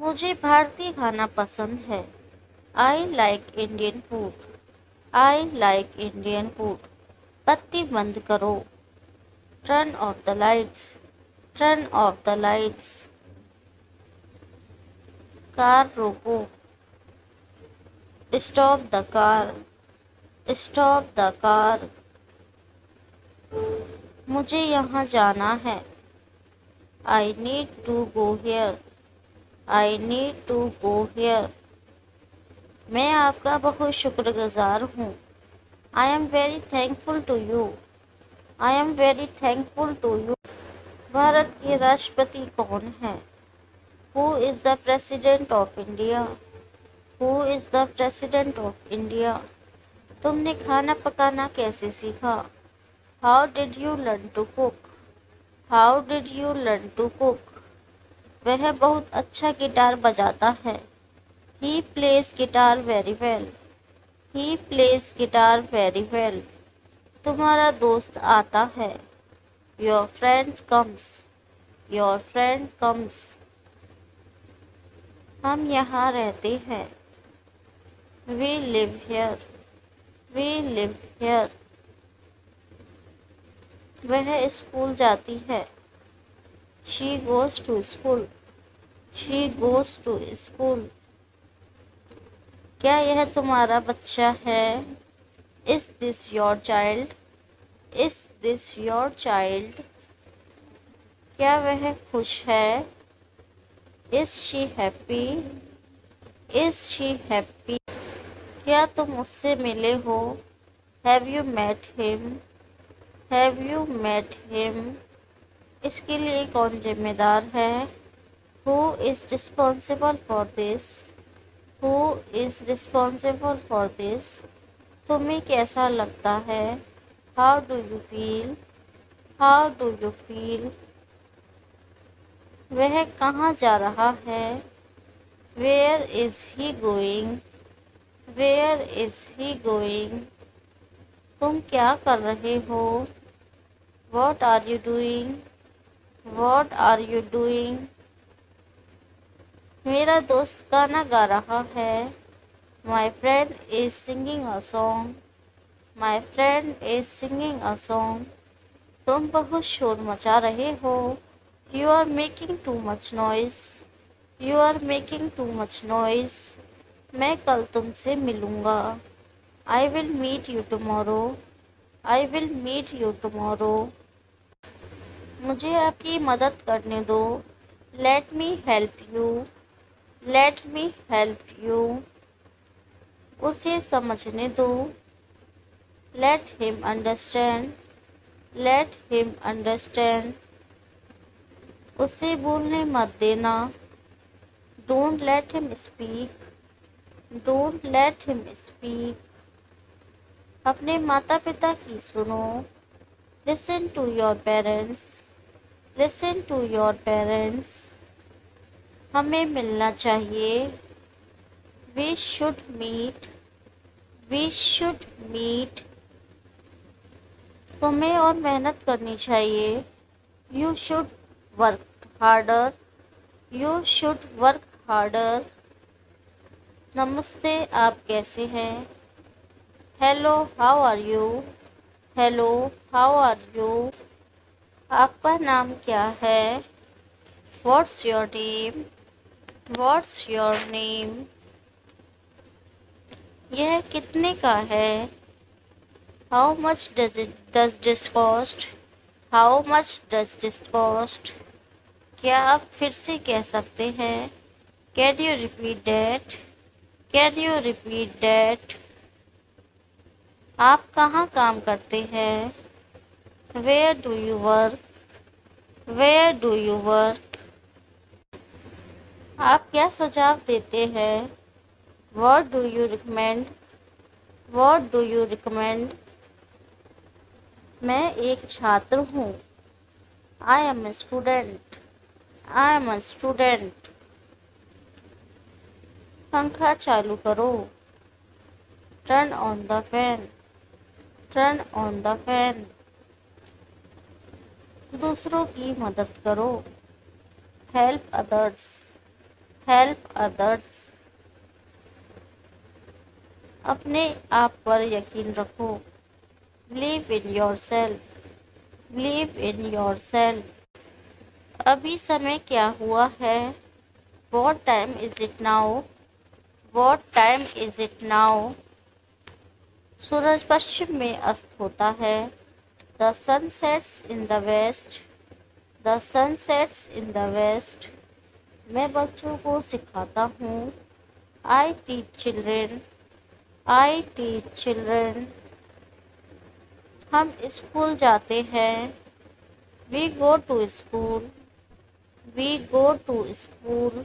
मुझे भारतीय खाना पसंद है। I like Indian food. I like Indian food. बत्ती बंद करो। Turn off the lights. Turn off the lights. Car रोको। Stop the car. Stop the car. मुझे यहाँ जाना है। I need to go here. I need to go here. मैं आपका बहुत शुक्रगुजार हूँ। I am very thankful to you. I am very thankful to you. Bharat के राष्ट्रपति कौन है? Who is the president of India? Who is the president of India? तुमने खाना पकाना कैसे सीखा? How did you learn to cook? How did you learn to cook? वह बहुत अच्छा गिटार बजाता है। He plays guitar very well. He plays guitar very well. तुम्हारा दोस्त आता है। Your friend comes. Your friend comes. हम यहाँ रहते हैं। We live here. We live here. वह स्कूल जाती है। She goes to school. She goes to school. क्या यह तुम्हारा बच्चा है? Is this your child? Is this your child? क्या वह खुश है? Is she happy? Is she happy? क्या तुम उससे मिले हो? Have you met him? Have you met him? इसके लिए कौन जिम्मेदार है? Who is responsible for this? Who is responsible for this? तुम्हें कैसा लगता है? How do you feel? How do you feel? वह कहाँ जा रहा है? Where is he going? Where is he going? तुम क्या कर रहे हो? What are you doing? What are you doing? मेरा दोस्त गाना गा रहा है। My friend is singing a song. My friend is singing a song. तुम बहुत शोर मचा रहे हो। You are making too much noise. You are making too much noise. मैं कल तुमसे मिलूँगा। I will meet you tomorrow. I will meet you tomorrow. मुझे आपकी मदद करने दो। Let me help you. Let me help you. उसे समझने दो। Let him understand. Let him understand. उसे बोलने मत देना। Don't let him speak. Don't let him speak. अपने माता पिता की सुनो। Listen to your parents. Listen to your parents. हमें मिलना चाहिए। We should meet. We should meet. तुम्हें और मेहनत करनी चाहिए। You should work harder. You should work harder. नमस्ते, आप कैसे हैं? Hello, how are you? Hello, how are you? आपका नाम क्या है? What's your name? What's your name? यह कितने का है? How much does this cost? How much does this cost? क्या आप फिर से कह सकते हैं? Can you repeat that? Can you repeat that? आप कहाँ काम करते हैं? Where do you work? Where do you work? आप क्या सुझाव देते हैं? What do you recommend? What do you recommend? मैं एक छात्र हूँ। I am a student. I am a student. पंखा चालू करो। Turn on the fan. Turn on the fan. दूसरों की मदद करो। Help others. Help others. अपने आप पर यकीन रखो। Believe in yourself. Believe in yourself. अभी समय क्या हुआ है? What time is it now? What time is it now? सूरज पश्चिम में अस्त होता है। The sun sets in the west. The sun sets in the west. मैं बच्चों को सिखाता हूँ। I teach children. I teach children. हम स्कूल जाते हैं। We go to school. We go to school.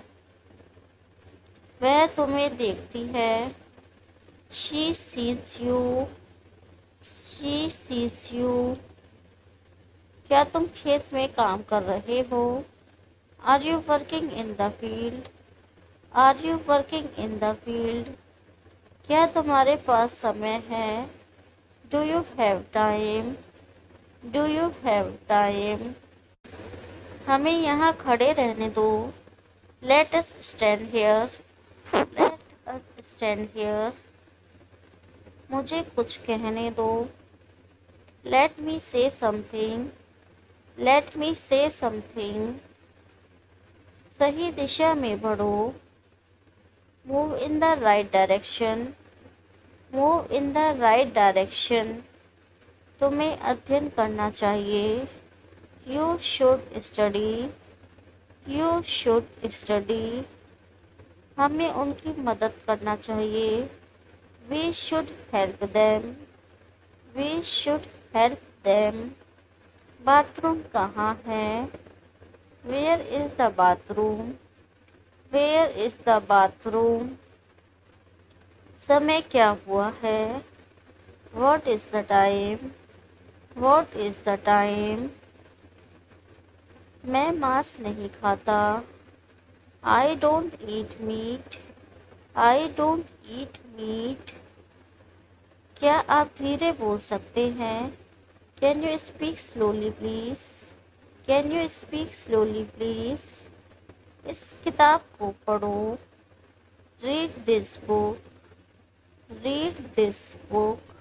वह तुम्हें देखती है। She sees you. She sees you. क्या तुम खेत में काम कर रहे हो? Are you working in the field? Are you working in the field? क्या तुम्हारे पास समय है? Do you have time? Do you have time? हमें यहाँ खड़े रहने दो। Let us stand here. Let us stand here. मुझे कुछ कहने दो। लेट मी से समथिंग। लेट मी से समथिंग। सही दिशा में बढ़ो। Move in the right direction. Move in the right direction. तुम्हें अध्ययन करना चाहिए। You should study. You should study. हमें उनकी मदद करना चाहिए। We should help them. We should help them. Bathroom कहाँ है? Where is the bathroom? Where is the bathroom? समय क्या हुआ है? What is the time? What is the time? मैं मांस नहीं खाता। I don't eat meat. I don't eat meat. क्या आप धीरे बोल सकते हैं? Can you speak slowly please? Can you speak slowly please? इस किताब को पढ़ो। Read this book. Read this book.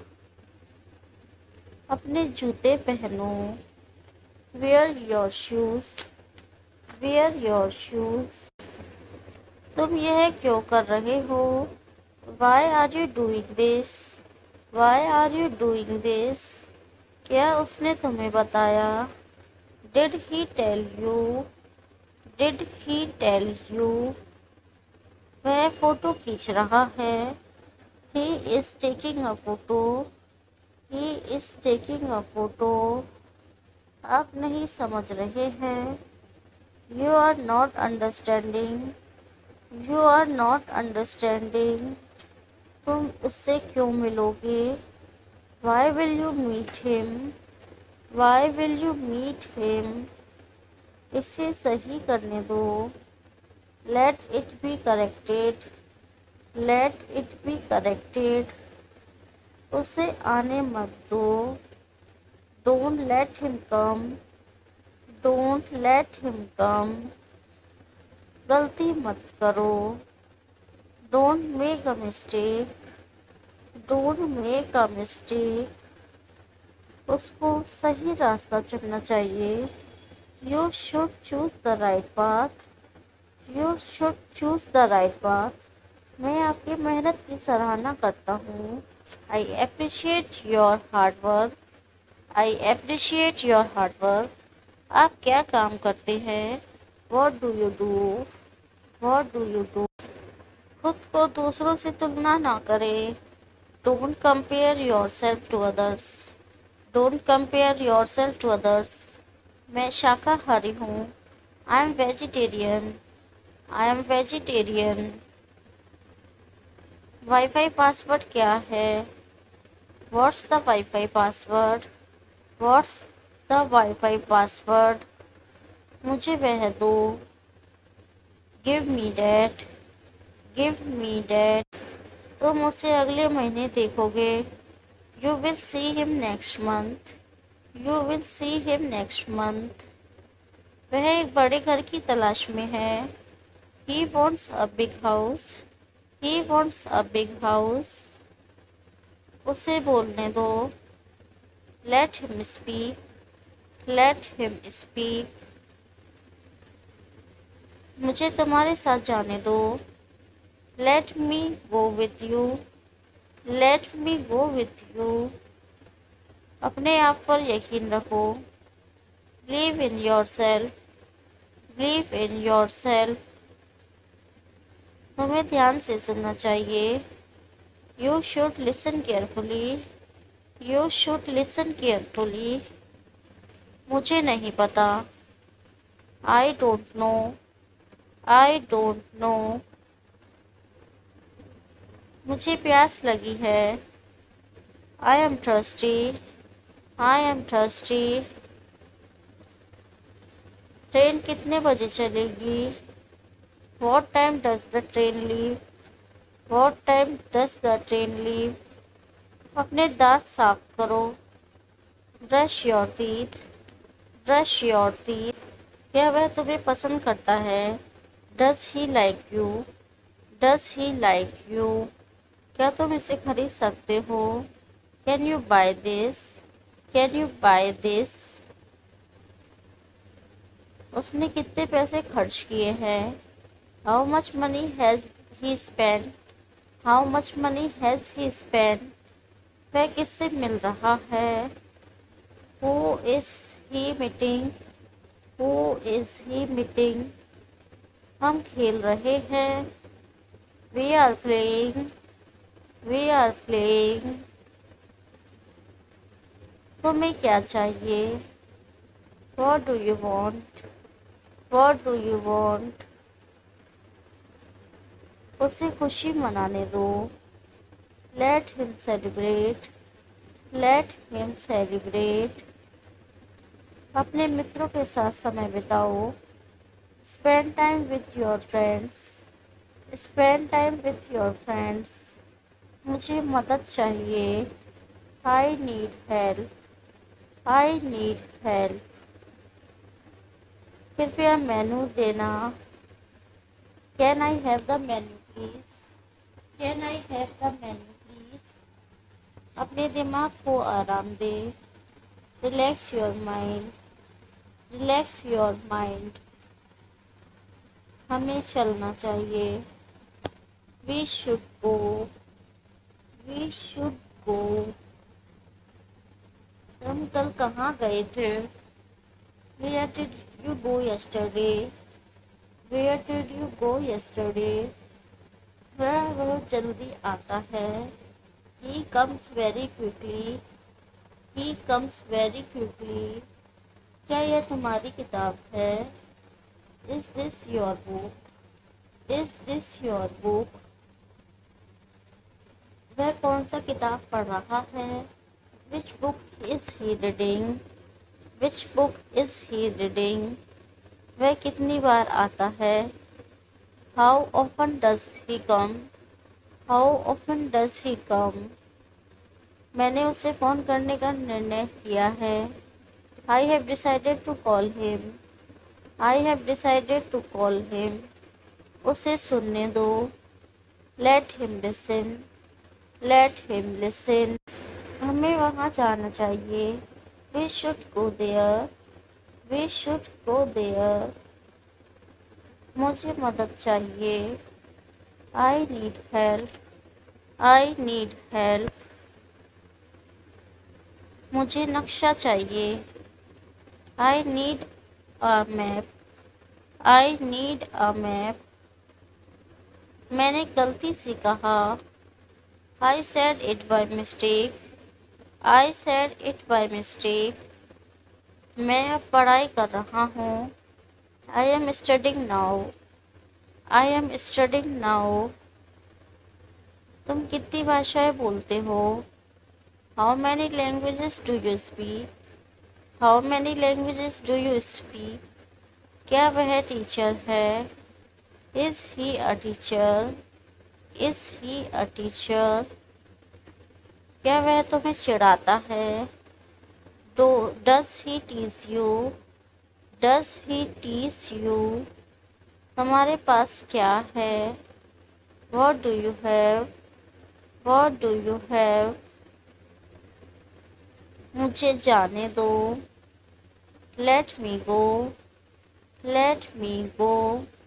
अपने जूते पहनो। Wear your shoes. Wear your shoes. तुम यह क्यों कर रहे हो? Why are you doing this? Why are you doing this? क्या उसने तुम्हें बताया? Did he tell you? Did he tell you? वह फ़ोटो खींच रहा है। ही is taking a photo. He is taking a photo. आप नहीं समझ रहे हैं। You are not understanding. You are not understanding. तुम उससे क्यों मिलोगे? Why will you meet him? Why will you meet him? इसे सही करने दो। Let it be corrected. Let it be corrected. उसे आने मत दो। Don't let him come. Don't let him come. गलती मत करो। Don't make a mistake. Don't make a mistake. उसको सही रास्ता चुनना चाहिए। You should choose the right path. You should choose the right path. मैं आपकी मेहनत की सराहना करता हूँ। I appreciate your hard work. I appreciate your hard work. आप क्या काम करते हैं? What do you do? What do you do? खुद को दूसरों से तुलना ना करें। Don't compare yourself to others. Don't compare yourself to others. मैं शाकाहारी हूँ। I am vegetarian. I am vegetarian. Wifi password क्या है? What's the wifi password? What's the wifi password? मुझे वह दो। Give me that. Give me that. तुम उसे अगले महीने देखोगे। You will see him next month. You will see him next month. वह एक बड़े घर की तलाश में है। He wants a big house. He wants a big house. उसे बोलने दो। Let him speak. Late him speak. मुझे तुम्हारे साथ जाने दो। Let me go with you. Let me go with you. अपने आप पर यकीन रखो। Believe in yourself. Believe in yourself. तुम्हें ध्यान से सुनना चाहिए। You should listen carefully. You should listen carefully. मुझे नहीं पता। I don't know. I don't know. मुझे प्यास लगी है। I am thirsty. I am thirsty. Train कितने बजे चलेगी? What time does the train leave? What time does the train leave? अपने दांत साफ करो। Brush your teeth. Brush your teeth. क्या वह तुम्हें पसंद करता है? Does he like you? Does he like you? क्या तुम इसे खरीद सकते हो? Can you buy this? Can you buy this? उसने कितने पैसे खर्च किए हैं? How much money has he spend? How much money has he spend? वह किससे मिल रहा है? Who is he meeting? Who is he meeting? हम खेल रहे हैं। We are playing. We are playing. तुम्हें क्या चाहिए? What do you want? What do you want? उसे खुशी मनाने दो। Let him celebrate. Let him celebrate. अपने मित्रों के साथ समय बिताओ। Spend time with your friends. Spend time with your friends. मुझे मदद चाहिए। I need help. I need help. कृपया मेनू देना। Can I have the menu please? Can I have the menu please? अपने दिमाग को आराम दे। Relax your mind. Relax your mind. हमें चलना चाहिए। We should go. We should go. हम कल कहाँ गए थे? Where did you go yesterday? Where did you go yesterday? वह बहुत जल्दी आता है। He comes very quickly. He comes very quickly. क्या यह तुम्हारी किताब है? Is this your book? Is this your book? वह कौन सा किताब पढ़ रहा है? Which book is he reading? Which book is he reading? वह कितनी बार आता है? How often does he come? How often does he come? मैंने उसे फ़ोन करने का निर्णय किया है। I have decided to call him. I have decided to call him. उसे सुनने दो। Let him listen. Let him listen. हमें वहाँ जाना चाहिए। We should go there. We should go there. मुझे मदद चाहिए। I need help. I need help. मुझे नक्शा चाहिए। I need a map. I need a map. मैंने गलती से कहा। I said it by mistake. I said it by mistake. मैं अब पढ़ाई कर रहा हूँ। I am studying now. I am studying now. तुम कितनी भाषाएं बोलते हो? How many languages do you speak? How many languages do you speak? क्या वह टीचर है? Is he a teacher? Is he a teacher? क्या वह तुम्हें चिढ़ाता है? Does he tease you? Does he tease you? तुम्हारे पास क्या है? What do you have? What do you have? मुझे जाने दो। Let me go. Let me go.